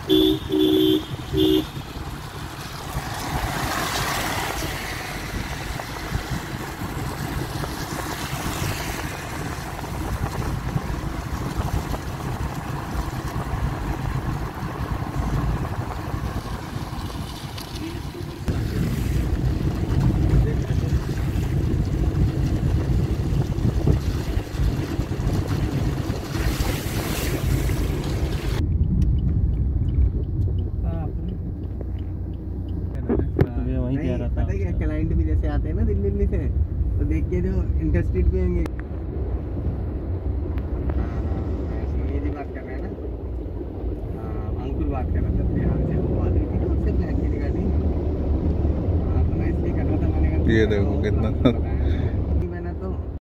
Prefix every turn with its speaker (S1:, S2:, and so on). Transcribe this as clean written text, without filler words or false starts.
S1: Client भी जैसे आते हैं ना दिल्ली से, तो देख के जो इंटरेस्टेड भी होंगे। ये जी बात कर रहे हैं ना, अंकुर बात कर रहा था बिहार से, वो बात थी तो उससे प्लान की गाड़ी। हाँ तो मैं इसलिए कर रहा था, मैंने कहा ये देखो कितना